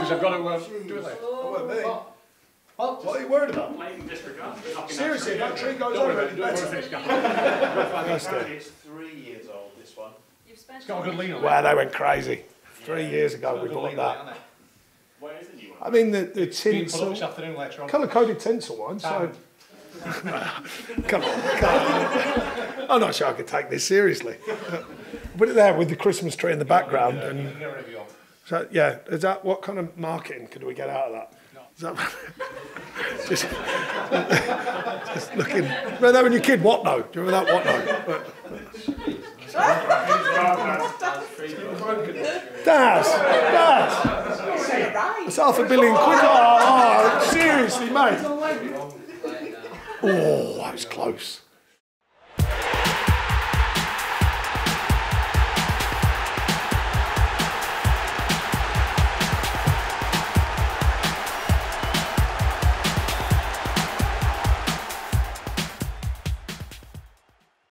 because I've got to do it later. What are you worried about? Seriously, if that tree goes over, it's better. It's 3 years old, this one. It's got a good lean on it. Well, they went crazy. 3 years ago we bought that. Where is the new one? I mean, the tinsel, This afternoon later on. colour-coded tinsel one, so... Come on. I'm not sure I could take this seriously. Put it there with the Christmas tree in the background. And so, yeah, is that, what kind of marketing could we get out of that? Is that just looking... Remember that when you're a kid, what no? Do you remember that, what no? Daz! It's £500 million quid. Oh, seriously, mate. Oh, that was close.